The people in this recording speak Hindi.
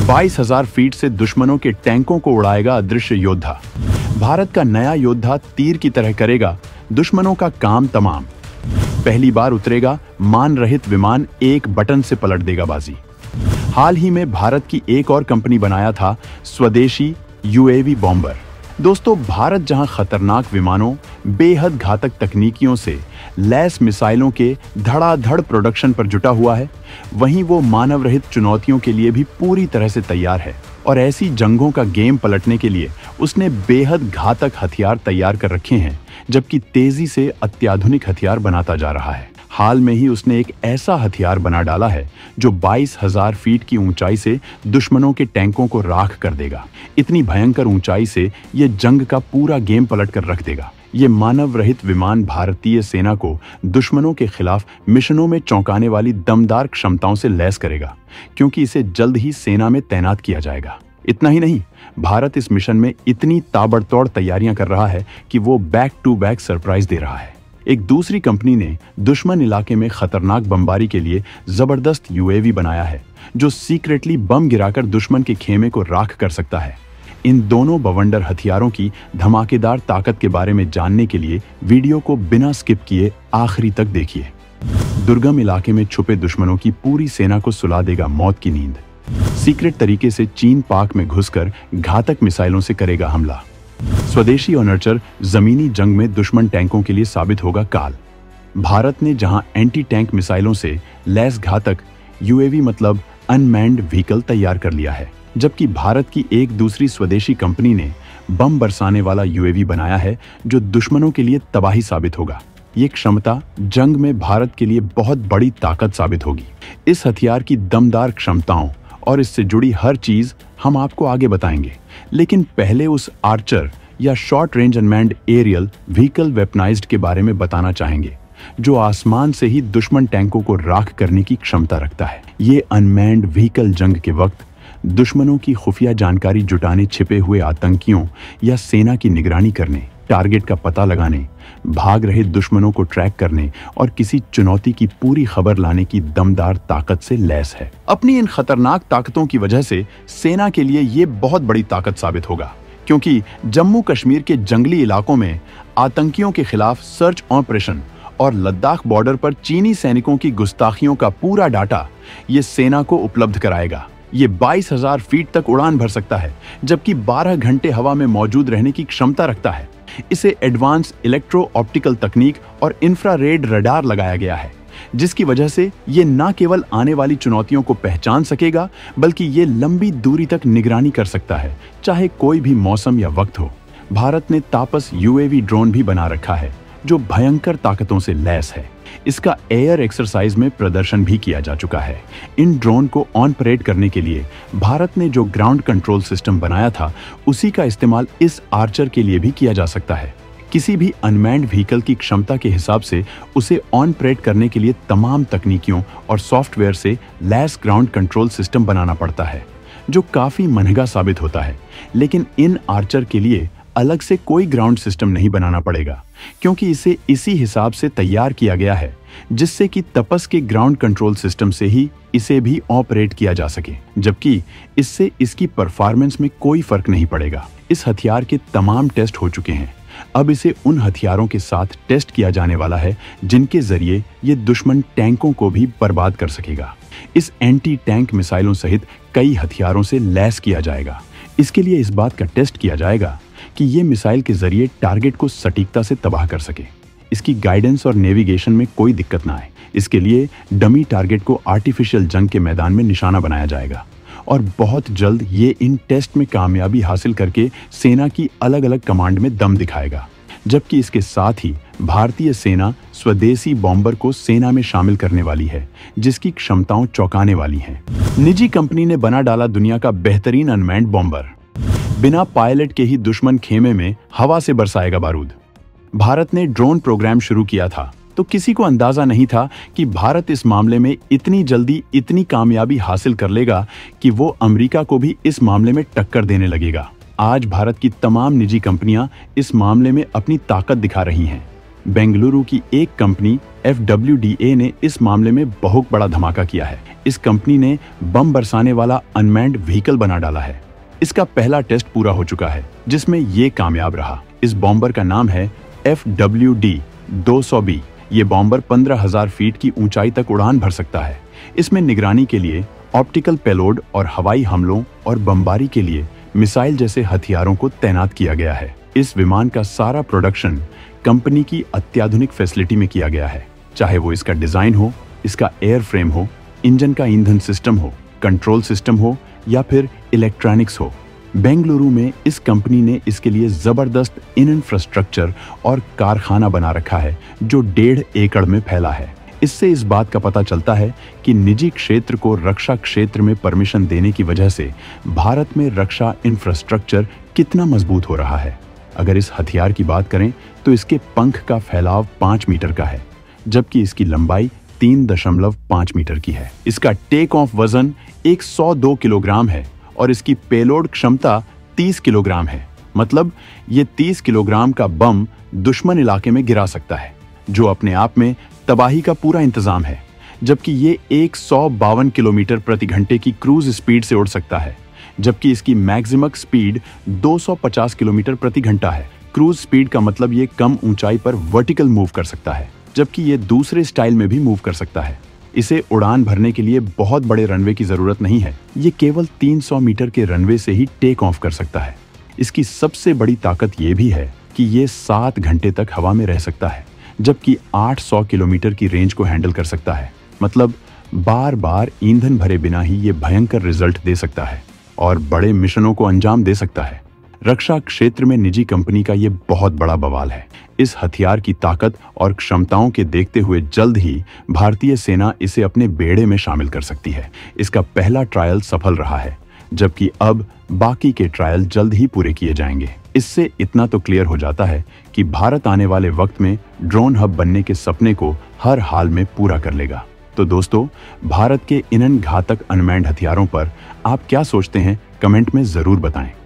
22,000 फीट से दुश्मनों के टैंकों को उड़ाएगा अदृश्य योद्धा। भारत का नया योद्धा तीर की तरह करेगा दुश्मनों का काम तमाम। पहली बार उतरेगा मान रहित विमान, एक बटन से पलट देगा बाजी। हाल ही में भारत की एक और कंपनी बनाया था स्वदेशी यूएवी बॉम्बर। दोस्तों, भारत जहां खतरनाक विमानों, बेहद घातक तकनीकियों से लैस मिसाइलों के धड़ाधड़ प्रोडक्शन पर जुटा हुआ है, वहीं वो मानव रहित चुनौतियों के लिए भी पूरी तरह से तैयार है। और ऐसी जंगों का गेम पलटने के लिए उसने बेहद घातक हथियार तैयार कर रखे हैं, जबकि तेजी से अत्याधुनिक हथियार बनाता जा रहा है। हाल में ही उसने एक ऐसा हथियार बना डाला है जो 22,000 फीट की ऊंचाई से दुश्मनों के टैंकों को राख कर देगा। इतनी भयंकर ऊंचाई से ये जंग का पूरा गेम पलट कर रख देगा। ये मानव रहित विमान भारतीय सेना को दुश्मनों के खिलाफ मिशनों में चौंकाने वाली दमदार क्षमताओं से लैस करेगा, क्योंकि इसे जल्द ही सेना में तैनात किया जाएगा। इतना ही नहीं, भारत इस मिशन में इतनी ताबड़तोड़ तैयारियां कर रहा है कि वो बैक टू बैक सरप्राइज दे रहा है। एक दूसरी कंपनी ने दुश्मन इलाके में खतरनाक बमबारी के लिए जबरदस्त यूएवी बनाया है, जो सीक्रेटली बम गिराकर दुश्मन के खेमे को राख कर सकता है। इन दोनों बवंडर हथियारों की धमाकेदार ताकत के बारे में जानने के लिए वीडियो को बिना स्किप किए आखिरी तक देखिए। दुर्गम इलाके में छुपे दुश्मनों की पूरी सेना को सुला देगा मौत की नींद। सीक्रेट तरीके से चीन पाक में घुसकर घातक मिसाइलों से करेगा हमला। स्वदेशी ऑनर्चर जमीनी जंग में दुश्मन टैंकों के लिए साबित होगा काल। भारत ने जहां एंटी टैंक मिसाइलों से लैस घातक यूएवी मतलब अनमैन्ड व्हीकल तैयार कर लिया है, जबकि भारत की एक दूसरी स्वदेशी कंपनी ने बम बरसाने वाला यूएवी बनाया है जो दुश्मनों के लिए तबाही साबित होगा। ये क्षमता जंग में भारत के लिए बहुत बड़ी ताकत साबित होगी। इस हथियार की दमदार क्षमताओं और इससे जुड़ी हर चीज हम आपको आगे बताएंगे, लेकिन पहले उस आर्चर या short range unmanned aerial vehicle weaponized के बारे में बताना चाहेंगे, जो आसमान से ही दुश्मन टैंकों को राख करने की क्षमता रखता है। ये अनमैन्ड व्हीकल जंग के वक्त दुश्मनों की खुफिया जानकारी जुटाने, छिपे हुए आतंकियों या सेना की निगरानी करने, टारगेट का पता लगाने, भाग रहे दुश्मनों को ट्रैक करने और किसी चुनौती की पूरी खबर लाने की दमदार ताकत से लैस है। अपनी इन खतरनाक ताकतों की वजह से सेना के लिए ये बहुत बड़ी ताकत साबित होगा, क्योंकि जम्मू कश्मीर के जंगली इलाकों में आतंकियों के खिलाफ सर्च ऑपरेशन और लद्दाख बॉर्डर पर चीनी सैनिकों की गुस्ताखियों का पूरा डाटा ये सेना को उपलब्ध कराएगा। ये 22,000 फीट तक उड़ान भर सकता है, जबकि 12 घंटे हवा में मौजूद रहने की क्षमता रखता है। इसे एडवांस इलेक्ट्रो ऑप्टिकल तकनीक और इंफ्रारेड रडार लगाया गया है, जिसकी वजह से ये न केवल आने वाली चुनौतियों को पहचान सकेगा, बल्कि ये लंबी दूरी तक निगरानी कर सकता है, चाहे कोई भी मौसम या वक्त हो। भारत ने तापस यूएवी ड्रोन भी बना रखा है, जो भयंकर ताकतों से लैस है। इसका एयर एक्सरसाइज में प्रदर्शन भी किया जा चुका है। इन ड्रोन को ऑन परेड करने के लिए भारत ने जो ग्राउंड कंट्रोल सिस्टम बनाया था, उसी का इस्तेमाल इस आर्चर के लिए भी किया जा सकता है। किसी भी अनमैन्ड व्हीकल की क्षमता के हिसाब से उसे ऑन परेड करने के लिए तमाम तकनीकियों और सॉफ्टवेयर से लैस ग्राउंड कंट्रोल सिस्टम बनाना पड़ता है, जो काफी महंगा साबित होता है। लेकिन इन आर्चर के लिए अलग से कोई ग्राउंड सिस्टम नहीं बनाना पड़ेगा, क्योंकि इसे इसी हिसाब से तैयार किया गया है, जिससे कि तपस के ग्राउंड कंट्रोल सिस्टम से ही इसे भी ऑपरेट किया जा सके, जबकि इससे इसकी परफॉर्मेंस में कोई फर्क नहीं पड़ेगा। इस हथियार के तमाम टेस्ट हो चुके हैं। अब इसे उन हथियारों के साथ टेस्ट किया जाने वाला है जिनके जरिए ये दुश्मन टैंकों को भी बर्बाद कर सकेगा। इस एंटी टैंक मिसाइलों सहित कई हथियारों से लैस किया जाएगा। इसके लिए इस बात का टेस्ट किया जाएगा कि ये मिसाइल के जरिए टारगेट को सटीकता से तबाह कर सके, इसकी गाइडेंस और नेविगेशन में कोई दिक्कत ना आए। इसके लिए डमी टारगेट को आर्टिफिशियल जंग के मैदान में निशाना बनाया जाएगा और बहुत जल्द ये इन टेस्ट में कामयाबी हासिल करके सेना की अलग अलग कमांड में दम दिखाएगा। जबकि इसके साथ ही भारतीय सेना स्वदेशी बॉम्बर को सेना में शामिल करने वाली है, जिसकी क्षमताओं चौंकाने वाली हैं। निजी कंपनी ने बना डाला दुनिया का बेहतरीन अनमैन्ड बॉम्बर। बिना पायलट के ही दुश्मन खेमे में हवा से बरसाएगा बारूद। भारत ने ड्रोन प्रोग्राम शुरू किया था, तो किसी को अंदाजा नहीं था कि भारत इस मामले में इतनी जल्दी इतनी कामयाबी हासिल कर लेगा कि वो अमेरिका को भी इस मामले में टक्कर देने लगेगा। आज भारत की तमाम निजी कंपनियां इस मामले में अपनी ताकत दिखा रही हैं। बेंगलुरु की एक कंपनी FWDA ने इस मामले में बहुत बड़ा धमाका किया है। इस कंपनी ने बम बरसाने वाला अनमैन्ड व्हीकल बना डाला है। इसका पहला टेस्ट पूरा हो चुका है, जिसमें ये कामयाब रहा। इस बॉम्बर का नाम है FWD-200B। ये बॉम्बर 15,000 फीट की ऊंचाई तक उड़ान भर सकता है। इसमें निगरानी के लिए ऑप्टिकल पेलोड और हवाई हमलों और बमबारी के लिए मिसाइल जैसे हथियारों को तैनात किया गया है। इस विमान का सारा प्रोडक्शन कंपनी की अत्याधुनिक फैसिलिटी में किया गया है, चाहे वो इसका डिजाइन हो, इसका एयर फ्रेम हो, इंजन का ईंधन सिस्टम हो, कंट्रोल सिस्टम हो या फिर इलेक्ट्रॉनिक्स हो। बेंगलुरु में इस कंपनी ने इसके लिए जबरदस्त इंफ्रास्ट्रक्चर और कारखाना बना रखा है जो 1.5 एकड़ में फैला है। इससे इस बात का पता चलता है कि निजी क्षेत्र को रक्षा क्षेत्र में परमिशन देने की वजह से भारत में रक्षा इंफ्रास्ट्रक्चर कितना मजबूत हो रहा है। अगर इस हथियार की बात करें तो इसके पंख का फैलाव 5 मीटर का है, जबकि इसकी लंबाई 3.5 मीटर की है। इसका टेक ऑफ वजन 102 किलोग्राम है और इसकी पेलोड क्षमता 30 किलोग्राम है। मतलब ये 30 किलोग्राम का बम दुश्मन इलाके में गिरा सकता है, जो अपने आप में तबाही का पूरा इंतजाम है। जबकि ये 152 किलोमीटर प्रति घंटे की क्रूज स्पीड से उड़ सकता है, जबकि इसकी मैक्सिमम स्पीड 250 किलोमीटर प्रति घंटा है। क्रूज स्पीड का मतलब ये कम ऊंचाई पर वर्टिकल मूव कर सकता है, जबकि ये दूसरे स्टाइल में भी मूव कर सकता है। इसे उड़ान भरने के लिए बहुत बड़े रनवे की जरूरत नहीं है। ये केवल 300 मीटर के रनवे से ही टेक ऑफ कर सकता है। इसकी सबसे बड़ी ताकत ये भी है कि ये 7 घंटे तक हवा में रह सकता है, जबकि 800 किलोमीटर की रेंज को हैंडल कर सकता है। मतलब बार बार ईंधन भरे बिना ही ये भयंकर रिजल्ट दे सकता है और बड़े मिशनों को अंजाम दे सकता है। रक्षा क्षेत्र में निजी कंपनी का ये बहुत बड़ा बवाल है। इस हथियार की ताकत और क्षमताओं के देखते हुए जल्द ही भारतीय सेना इसे अपने बेड़े में शामिल कर सकती है। इसका पहला ट्रायल सफल रहा है, जबकि अब बाकी के ट्रायल जल्द ही पूरे किए जाएंगे। इससे इतना तो क्लियर हो जाता है कि भारत आने वाले वक्त में ड्रोन हब बनने के सपने को हर हाल में पूरा कर लेगा। तो दोस्तों, भारत के इन घातक अनमैन्ड हथियारों पर आप क्या सोचते हैं, कमेंट में जरूर बताएं।